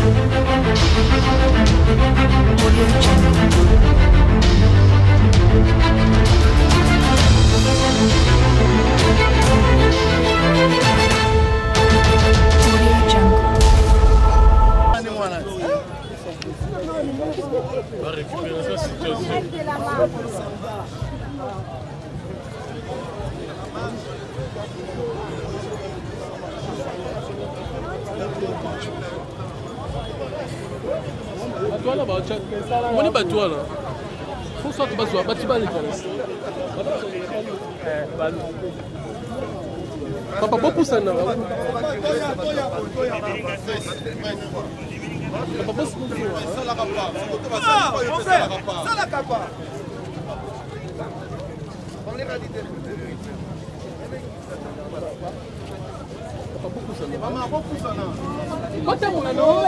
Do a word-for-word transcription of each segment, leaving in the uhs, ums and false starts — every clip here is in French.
Va récupérer sa situation. À toi là-bas, on est pas toi là. Faut sortir pas toi, tu vas les papa, pas pousser là. Papa, pas pousser. Ah, mon frère, ça la capa. On est radité. Maman, pas pousser là. Quand tu mon nom,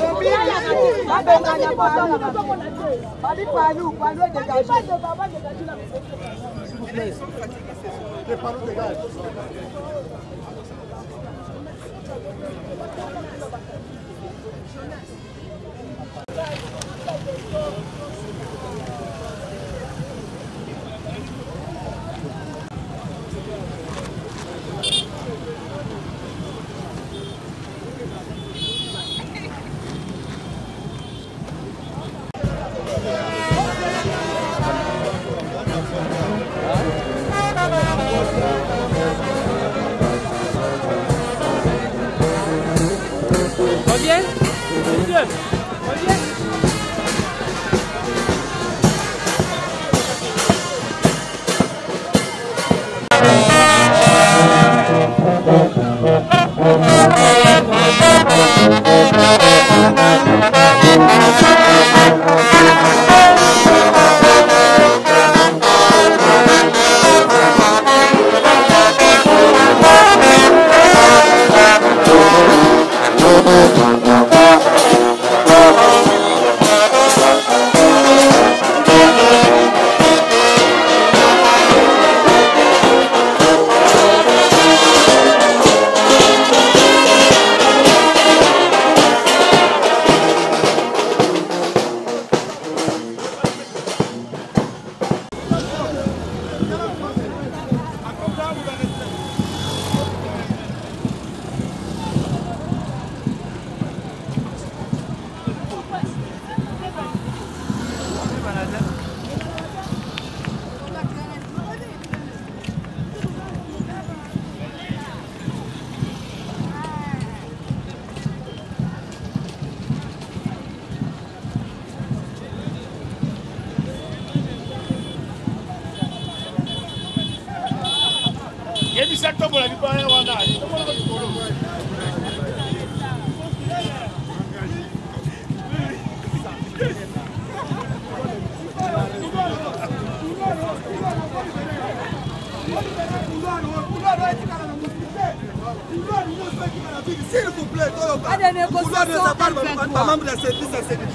Reviens. Reviens. Reviens. S'il vous plaît, membre de la service à sécurité.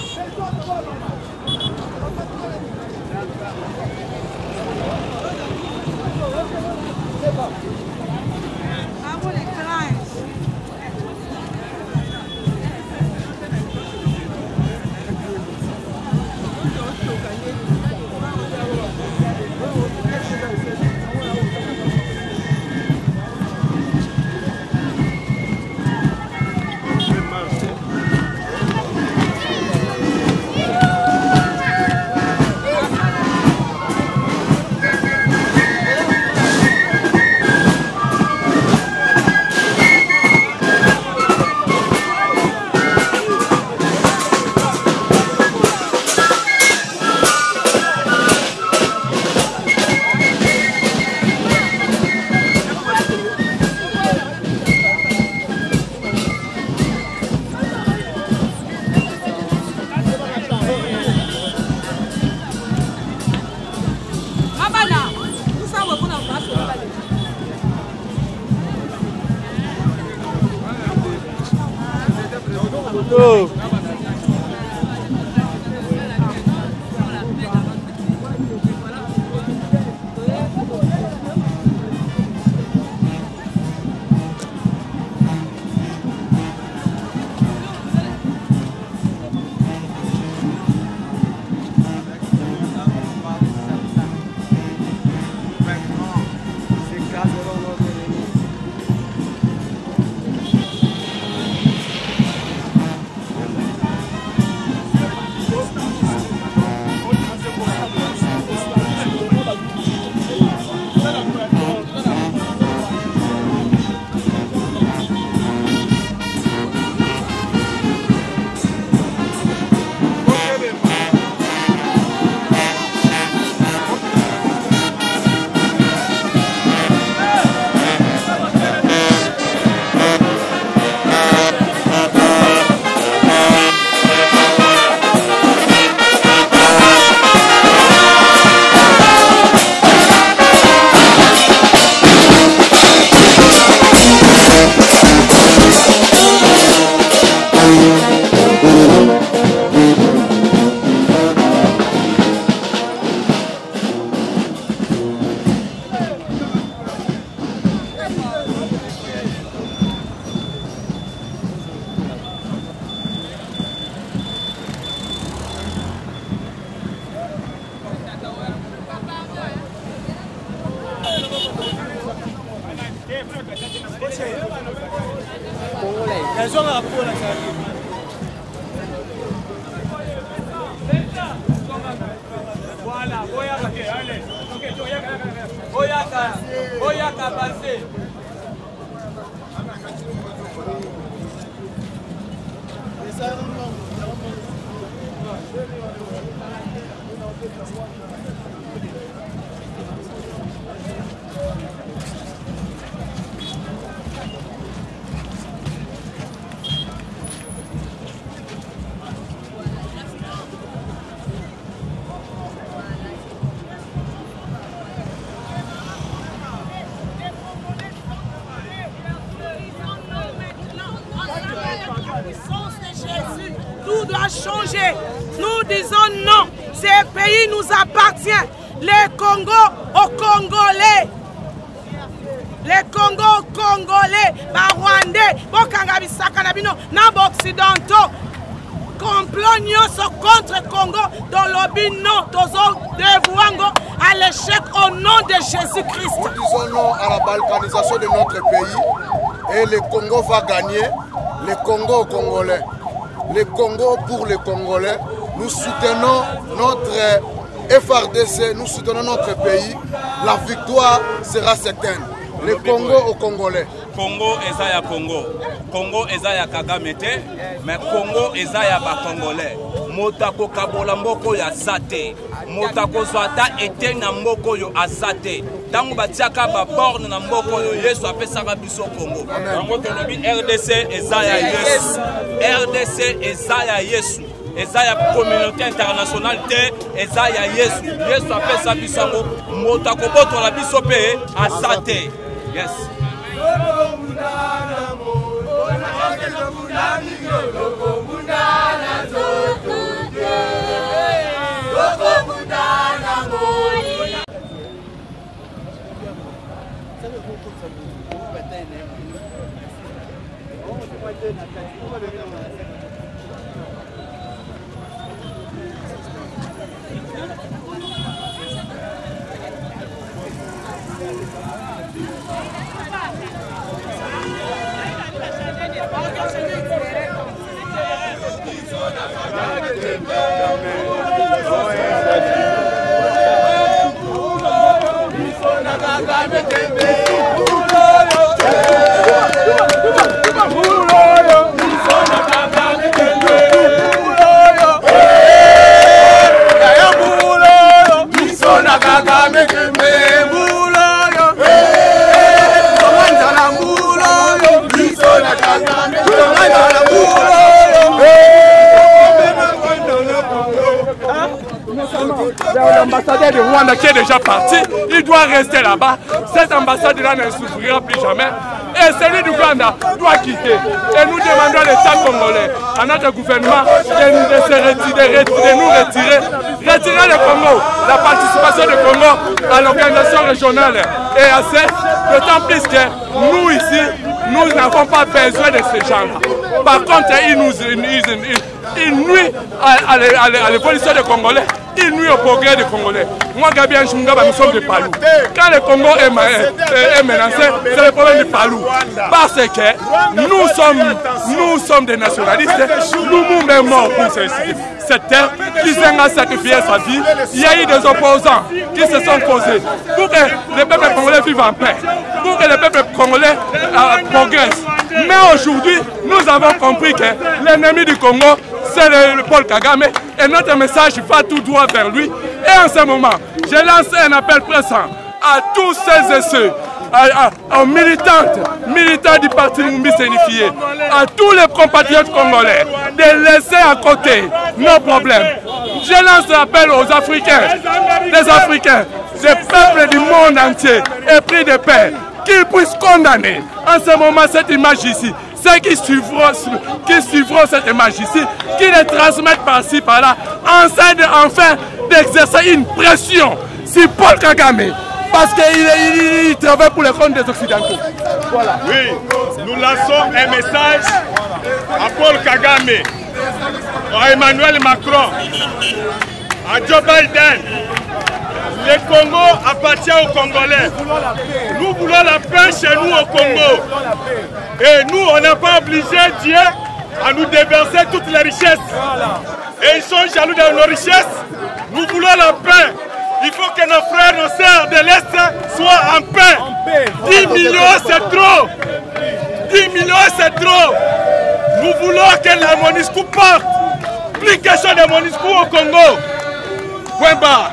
Oh. Voilà, Boyaka, allez. Boyaka, Boyaka, passez. Tout doit changer. Nous disons non. Ce pays nous appartient. Les Congo aux Congolais. Les Congo aux Congolais. Les Rwandais. Les Occidentaux. Complot nyonso contre Congo dans lobby non. Tozo de Bouango à l'échec au nom de Jésus-Christ. Nous disons non à la balkanisation de notre pays. Et le Congo va gagner. Le Congo aux Congolais. Le Congo pour les Congolais. Nous soutenons notre F R D C, nous soutenons notre pays. La victoire sera certaine. Le Congo aux Congolais. Congo ezaya Congo. Congo ezaya Kagame te, mais Congo ezaya ba Congolais. Motako kabola mboko ya zate. Motako zwata ete na mboko yo azate. Tango batiaka ba borne na mboko yo Yesu apesaka biso Congo. Tango tolobi R D C ezaya Yesu. R D C ezaya Yesu. Ezaya communauté internationale te ezaya Yesu. Yesu apesa biso ngo motako boto la biso pe azate. Yes. L'ambassadeur de Rwanda qui est déjà parti, il doit rester là-bas. Cette ambassade-là ne souffrira plus jamais. Et celui d'Ouganda doit quitter. Et nous demandons à l'État congolais, à notre gouvernement, de nous, de se retirer, de nous retirer, retirer le Congo, la participation du Congo à l'organisation régionale et à cette, d'autant plus que nous ici, nous n'avons pas besoin de ces gens-là. Par contre, ils nous ils, ils, ils nuisent à, à, à l'évolution des Congolais. Il nuit au progrès des Congolais. Moi, Gabi Anjungaba, nous sommes des Palous. Quand le Congo est, est, est menacé, c'est le problème des Palous. Parce que nous sommes, nous sommes des nationalistes. Nous nous même morts pour cette terre. Qui a sacrifié sa vie. Il y a eu des opposants qui se sont posés pour que les peuples congolais vivent en paix. Pour que les peuples congolais euh, progressent. Mais aujourd'hui, nous avons compris que l'ennemi du Congo, c'est le, le Paul Kagame. Et notre message va tout droit vers lui. Et en ce moment, je lance un appel pressant à tous celles et ceux, à, à, aux militantes, militants du parti Lumumba Unifié, à tous les compatriotes congolais, de laisser à côté nos problèmes. Je lance l'appel aux Africains, les Africains, les peuples du monde entier, épris de paix, qu'ils puissent condamner en ce moment cette image ici. Ceux qui suivront, qui suivront cette image ici, qui les transmettent par-ci, par-là, essaient enfin d'exercer une pression sur Paul Kagame, parce qu'il il, il travaille pour les comptes des Occidentaux. Voilà. Oui, nous lançons un message à Paul Kagame, à Emmanuel Macron, à Joe Biden. Le Congo appartient aux Congolais. Nous voulons la paix chez nous au Congo. Et nous, on n'a pas obligé Dieu à nous déverser toutes les richesses. Et ils sont jaloux de nos richesses. Nous voulons la paix. Il faut que nos frères, nos sœurs de l'Est soient en paix. dix millions, c'est trop. dix millions, c'est trop. Nous voulons que la MONUSCO parte. Plus question de MONUSCO au Congo. Point barre.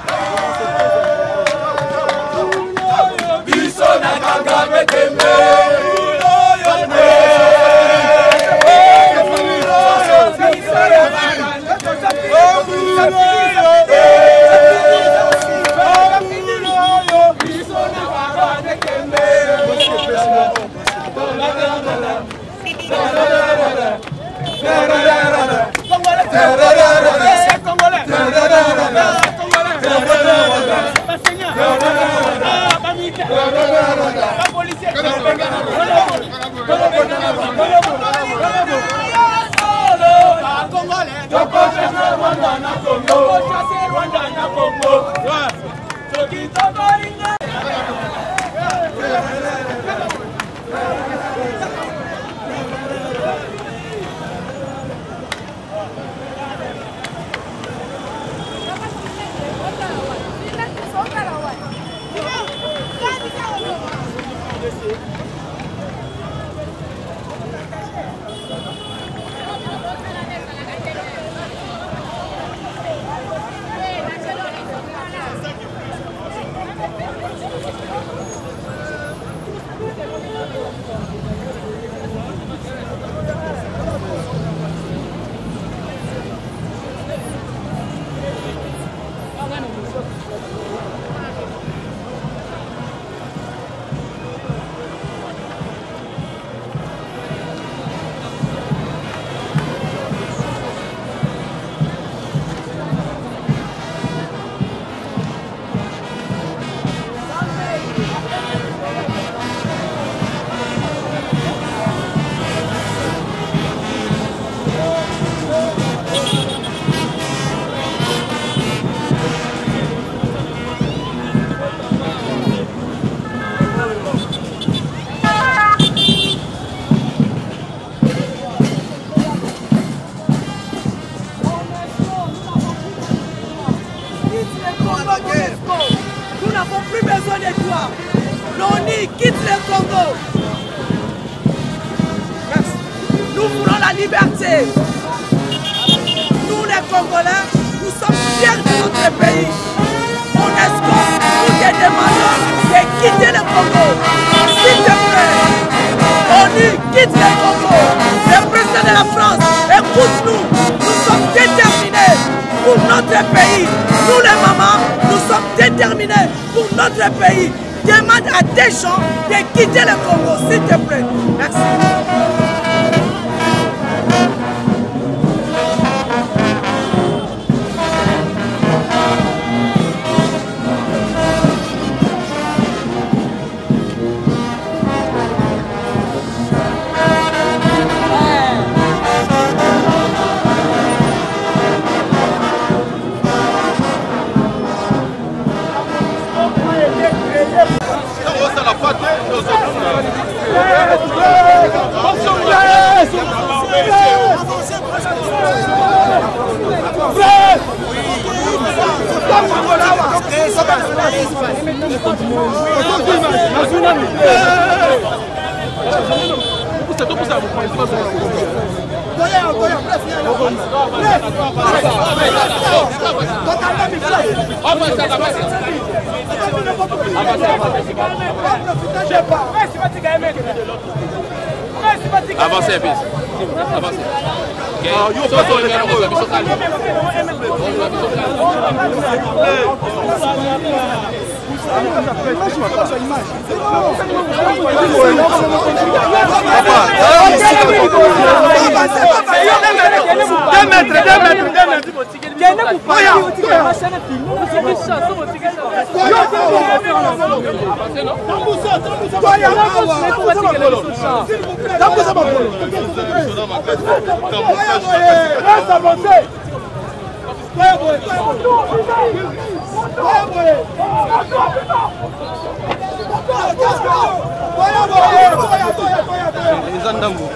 Nous n'avons plus besoin de toi. L'ONU quitte le Congo. Nous voulons la liberté. Nous les Congolais, nous sommes fiers de notre pays. UNESCO, nous te demandons de quitter le Congo. S'il te plaît. ONU quitte le Congo. Le président de la France, écoute-nous. Nous sommes déterminés pour notre pays. Nous les mamans, nous sommes déterminés pour notre pays. Demande à des gens de quitter le Congo, s'il te plaît. Merci. Avancez, bis. Avancez. Deux mètres, deux mètres, deux mètres. Les Andangou.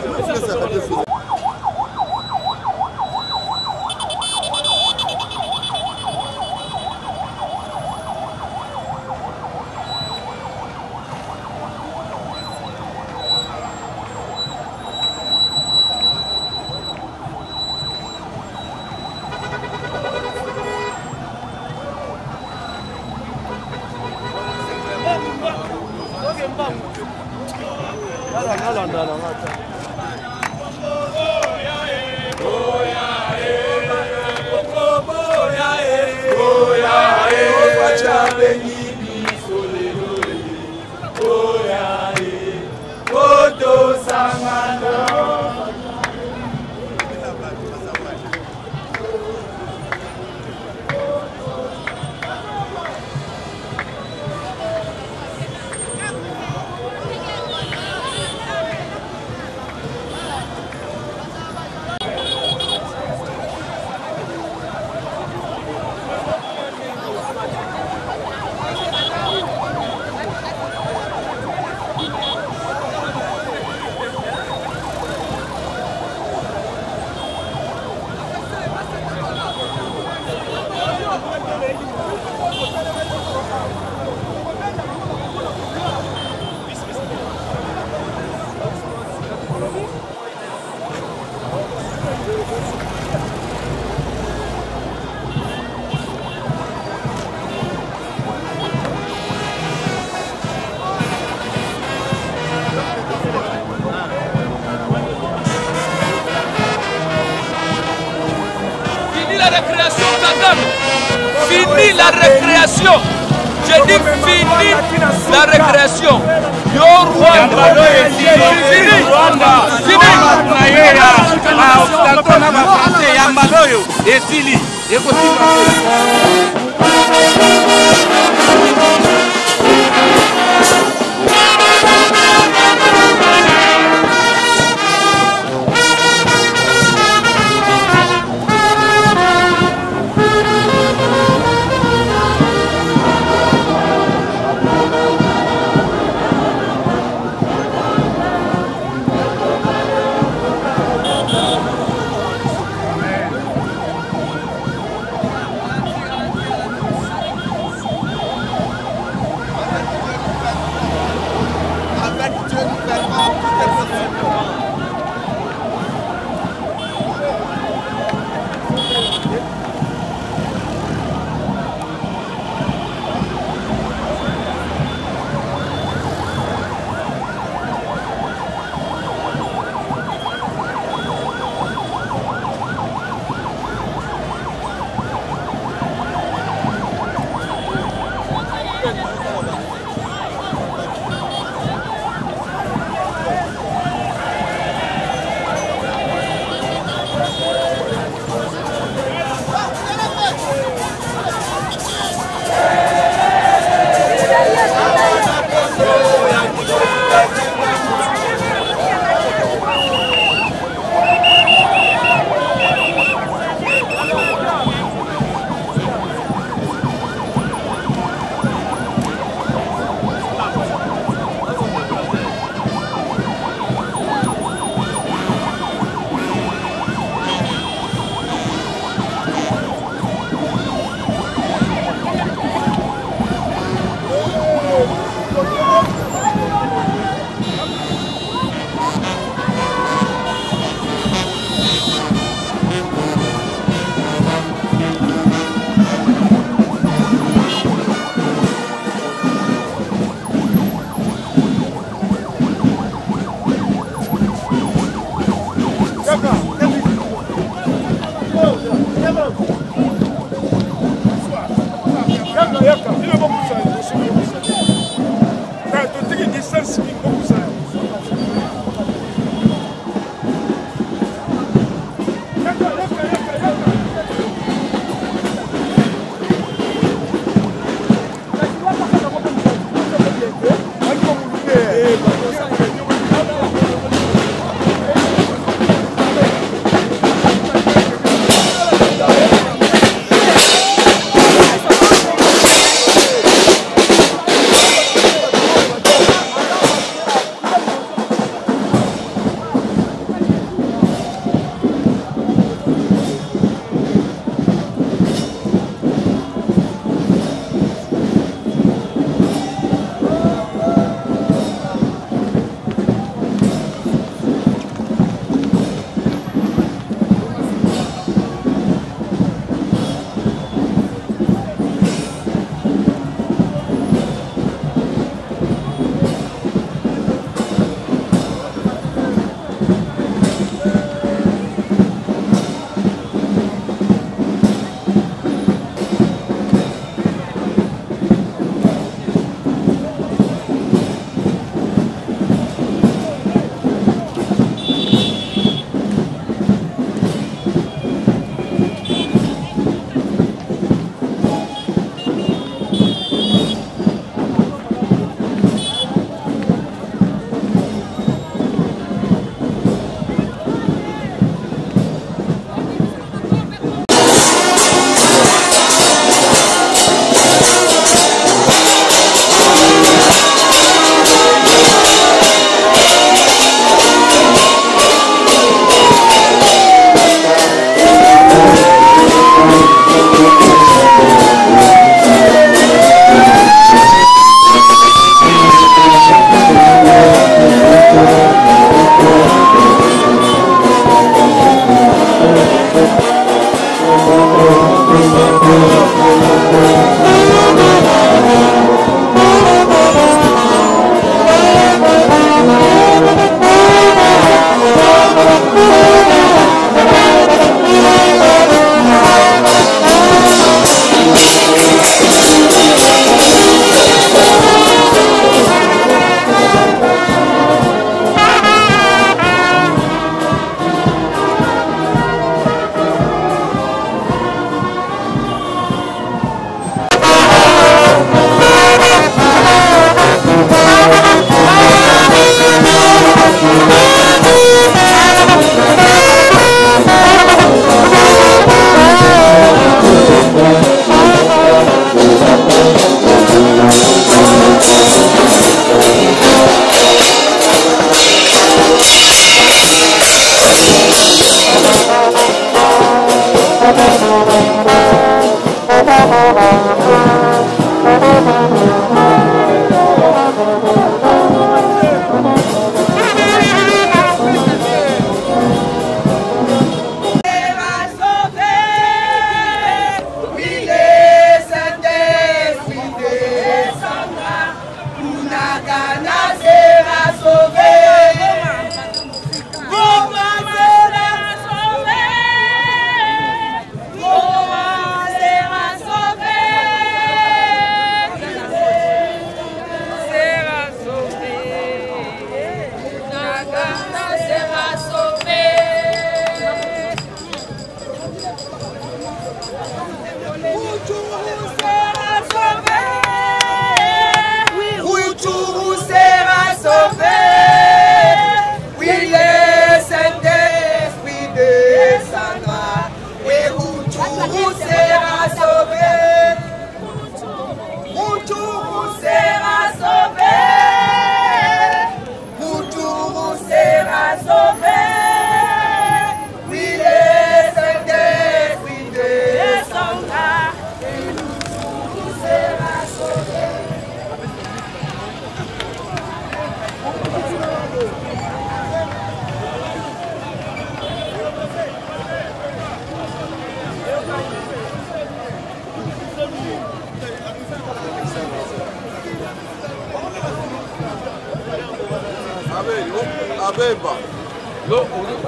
Fini la récréation. J'ai dit fini la récréation. Yo Rwanda. Fini. Fini. Abeba. Non,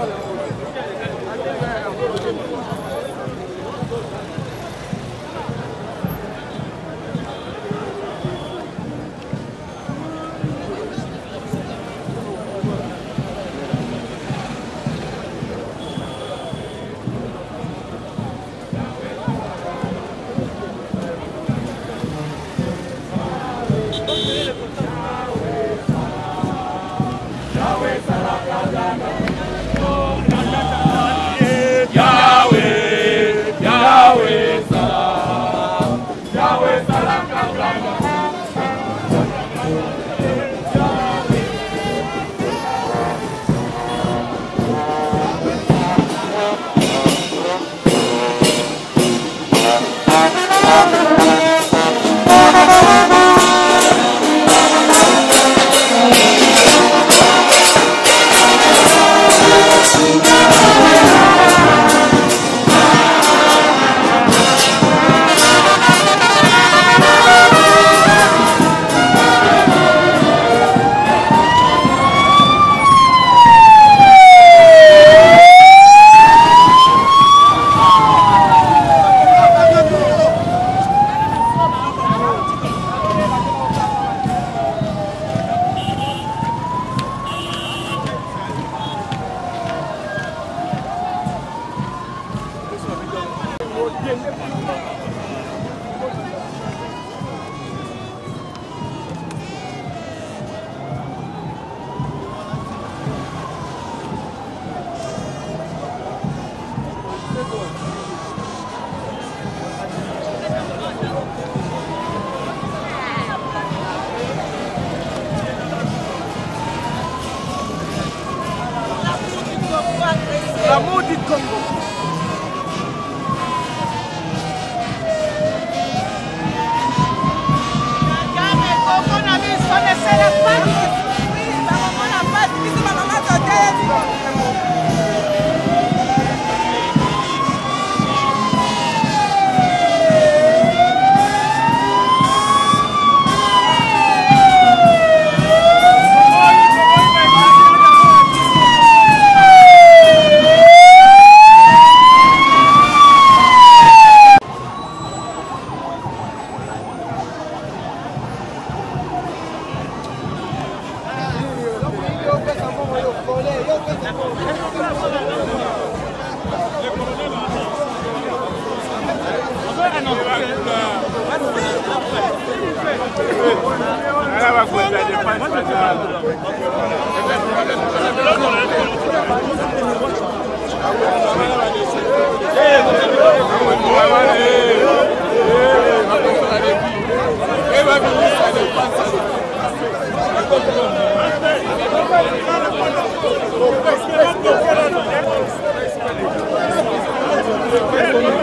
L'amour du Congo. Hey,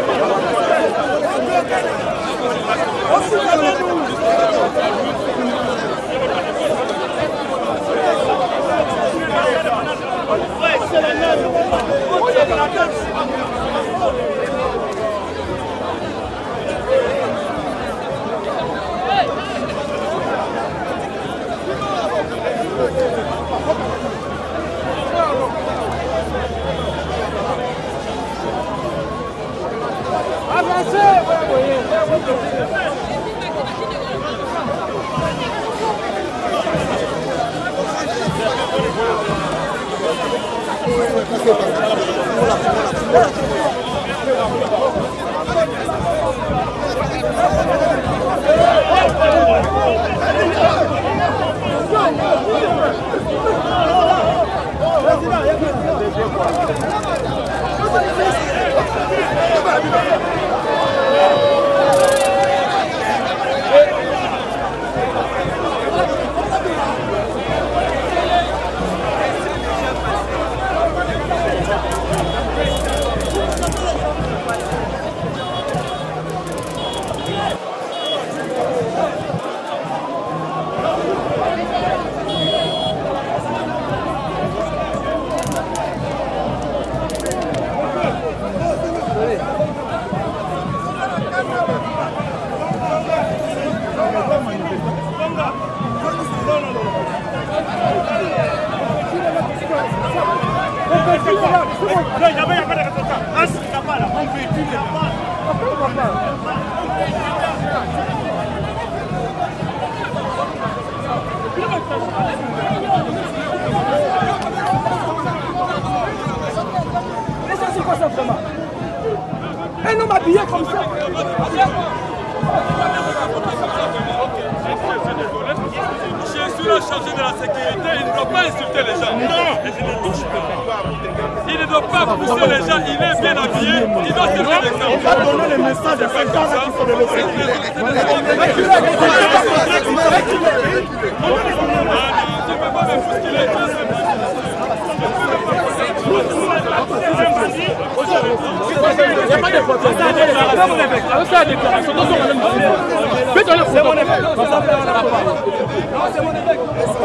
Un homme habillé comme ça. Je suis là chargé de la sécurité, il ne doit pas insulter les gens. Non. Il ne doit pas pousser les gens, il est bien habillé, il doit se faire l'exemple. On va donner le message à ces gens-là qui sont de l'autre Il n'y a pas de problème. Avec la déclaration, faites un c'est mon évêque. C'est mon évêque.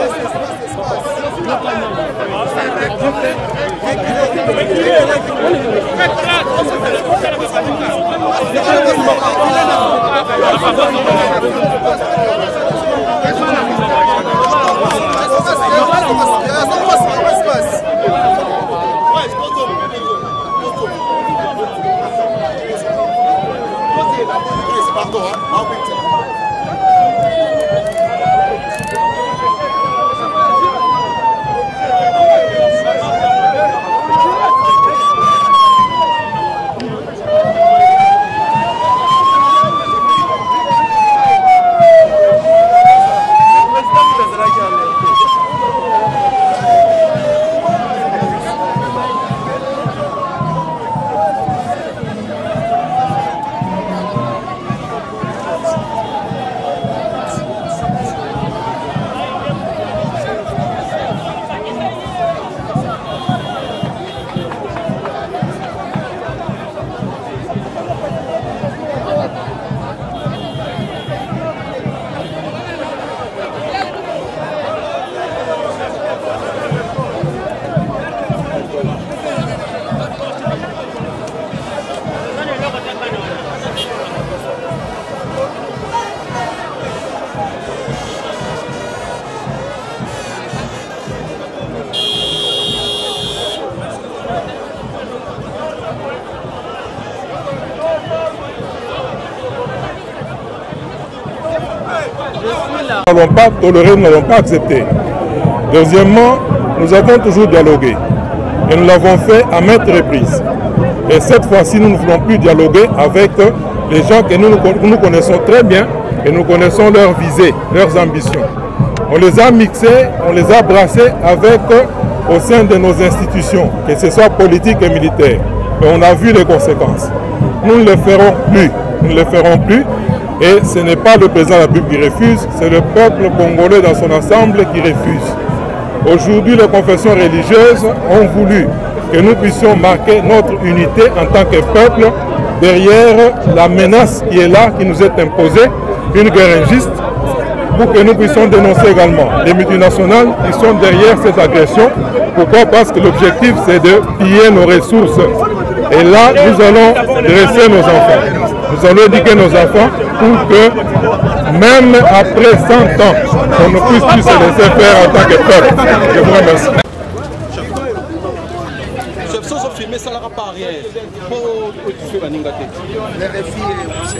Nous n'avons pas toléré, nous n'avons pas accepté. Deuxièmement, nous avons toujours dialogué. Et nous l'avons fait à maintes reprises. Et cette fois-ci, nous ne voulons plus dialoguer avec les gens que nous, nous connaissons très bien et nous connaissons leurs visées, leurs ambitions. On les a mixés, on les a brassés avec, au sein de nos institutions, que ce soit politique et militaire. Et on a vu les conséquences. Nous ne le ferons plus. Nous ne le ferons plus. Et ce n'est pas le président de la République qui refuse, c'est le peuple congolais dans son ensemble qui refuse. Aujourd'hui, les confessions religieuses ont voulu que nous puissions marquer notre unité en tant que peuple derrière la menace qui est là, qui nous est imposée, une guerre injuste, pour que nous puissions dénoncer également les multinationales qui sont derrière cette agression. Pourquoi? Parce que l'objectif, c'est de piller nos ressources. Et là, nous allons dresser nos enfants. Nous allons éduquer nos enfants pour que, même après cent ans, on ne puisse plus se laisser faire en tant que peuple. Je vous remercie. Chef, sans filmer ça là. ezalaka pas arrière po otufe baninga te les refis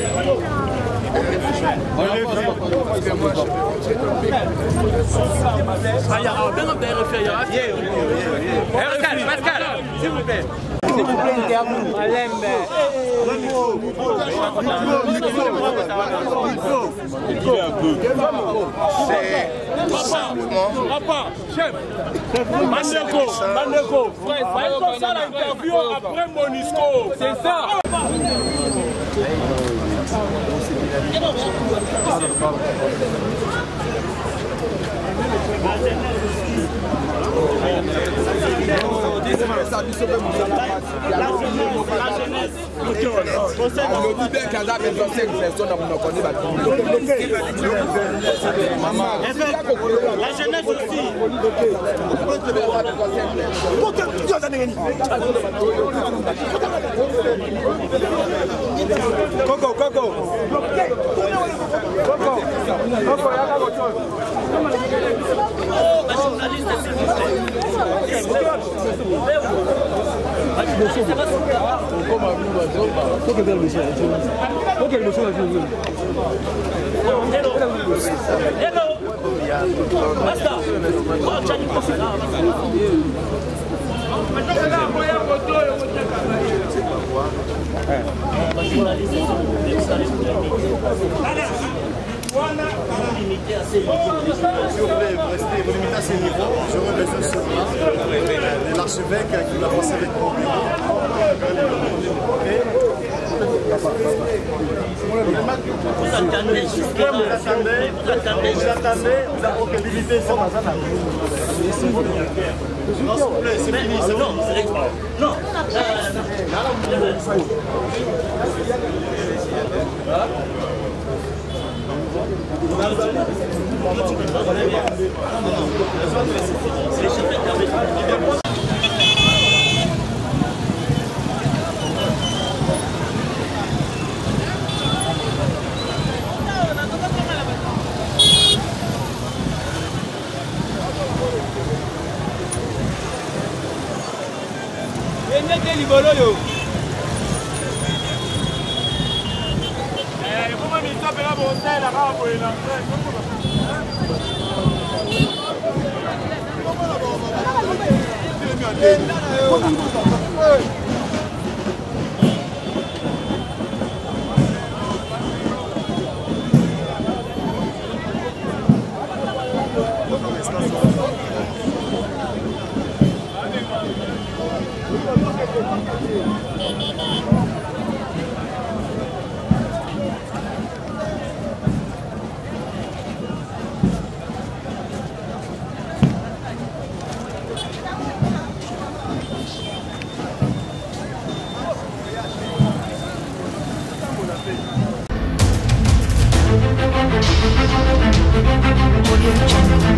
Pascal, s'il vous plaît. S'il vous plaît, interview. C'est simplement. Chef, Mandeko, Mandeko, frère, comme ça l'interview après Monisco. C'est ça. La jeunesse aussi. Coco, Coco. Coco, Coco, Si vous voulez rester, vous limitez à ces niveaux, j'aurais besoin seulement de l'archevêque qui va passer avec mon bureau. Vous attendez jusqu'à là. Vous attendez, vous attendez, vous attendez, vous avez que limiter ça. Non, s'il vous plaît, c'est fini, c'est bon. Non, non. Audio Jungle.